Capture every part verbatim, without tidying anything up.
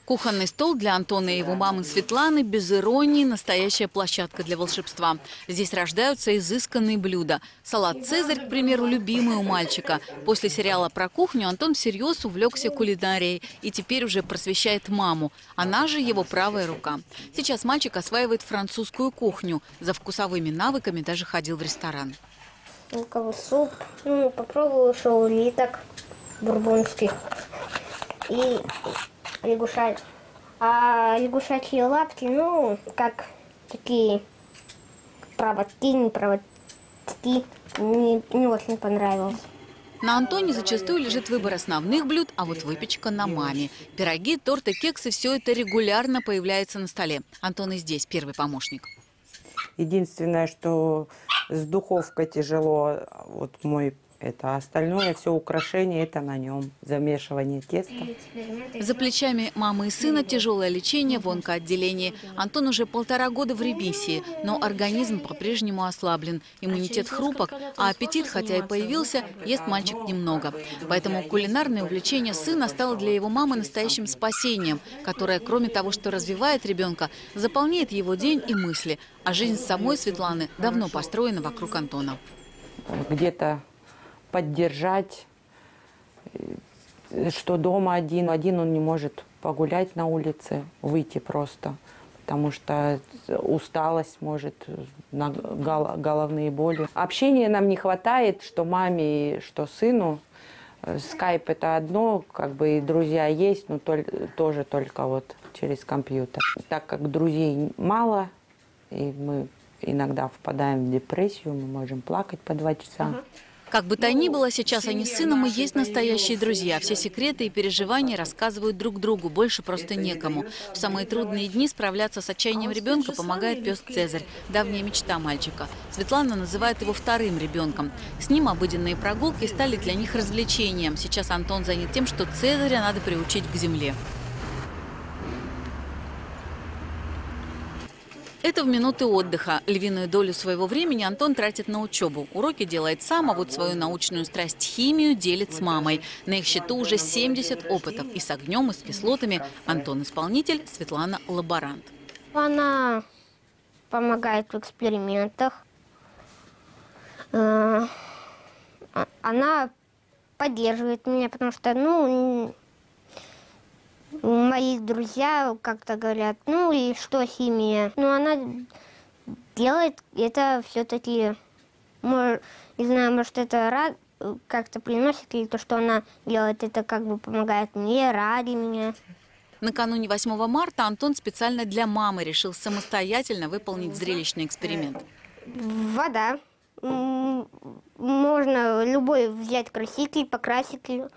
Кухонный стол для Антона и его мамы Светланы без иронии настоящая площадка для волшебства. Здесь рождаются изысканные блюда. Салат «Цезарь», к примеру, любимый у мальчика. После сериала про кухню Антон всерьез увлекся кулинарией и теперь уже просвещает маму. Она же его правая рука. Сейчас мальчик осваивает французскую кухню. За вкусовыми навыками даже ходил в ресторан. Луковый суп. Ну, попробовала шаулиток бурбонский. И лягушачьи. А лягушачьи лапки, ну, как такие проводки, не проводки, не, не очень понравилось. На Антоне зачастую лежит выбор основных блюд, а вот выпечка на маме. Пироги, торты, кексы – все это регулярно появляется на столе. Антон и здесь первый помощник. Единственное, что с духовкой тяжело, вот мой, это остальное, все украшение, это на нем, замешивание теста. За плечами мамы и сына тяжелое лечение в онкоотделении. Антон уже полтора года в ремиссии, но организм по-прежнему ослаблен. Иммунитет хрупок, а аппетит, хотя и появился, ест мальчик немного. Поэтому кулинарное увлечение сына стало для его мамы настоящим спасением, которое, кроме того, что развивает ребенка, заполняет его день и мысли. А жизнь самой Светланы давно построена вокруг Антона. Где-то поддержать, что дома один. Один он не может погулять на улице, выйти просто, потому что усталость может, головные боли. Общения нам не хватает, что маме, что сыну. Скайп – это одно, как бы и друзья есть, но тоже только вот через компьютер. Так как друзей мало, и мы иногда впадаем в депрессию, мы можем плакать по два часа. Как бы то ни было, сейчас они с сыном и есть настоящие друзья. Все секреты и переживания рассказывают друг другу, больше просто некому. В самые трудные дни справляться с отчаянием ребенка помогает пес Цезарь, давняя мечта мальчика. Светлана называет его вторым ребенком. С ним обыденные прогулки стали для них развлечением. Сейчас Антон занят тем, что Цезаря надо приучить к земле. Это в минуты отдыха. Львиную долю своего времени Антон тратит на учебу. Уроки делает сам, а вот свою научную страсть химию делит с мамой. На их счету уже семьдесят опытов. И с огнем, и с кислотами. Антон – исполнитель, Светлана – лаборант. Она помогает в экспериментах. Она поддерживает меня, потому что, ну... Мои друзья как-то говорят, ну и что химия? Ну она делает это все-таки, не знаю, может это рад, как-то приносит, или то, что она делает, это как бы помогает мне, ради меня. Накануне восьмого марта Антон специально для мамы решил самостоятельно выполнить зрелищный эксперимент. Вода. Можно любой взять краситель, покрасить ее.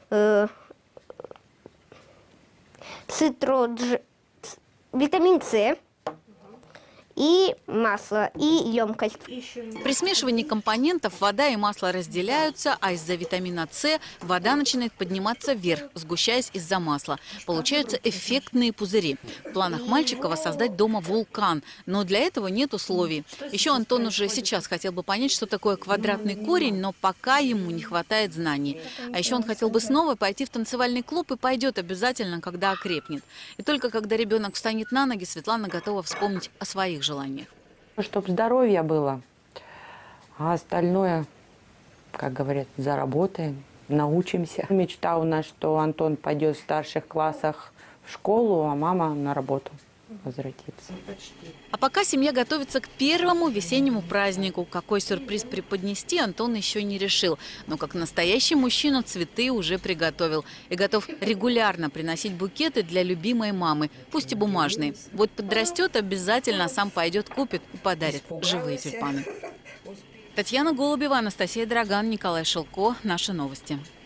Цитродж, витамин С и масло, и емкость. При смешивании компонентов вода и масло разделяются, а из-за витамина С вода начинает подниматься вверх, сгущаясь из-за масла. Получаются эффектные пузыри. В планах мальчика воссоздать дома вулкан, но для этого нет условий. Еще Антон уже сейчас хотел бы понять, что такое квадратный корень, но пока ему не хватает знаний. А еще он хотел бы снова пойти в танцевальный клуб и пойдет обязательно, когда окрепнет. И только когда ребенок встанет на ноги, Светлана готова вспомнить о своих желаниях. Чтобы здоровье было, а остальное, как говорят, заработаем, научимся. Мечта у нас, что Антон пойдет в старших классах в школу, а мама на работу возвратится. А пока семья готовится к первому весеннему празднику. Какой сюрприз преподнести, Антон еще не решил. Но как настоящий мужчина цветы уже приготовил. И готов регулярно приносить букеты для любимой мамы, пусть и бумажные. Вот подрастет, обязательно сам пойдет, купит и подарит живые тюльпаны. Татьяна Голубева, Анастасия Драган, Николай Шелко. Наши новости.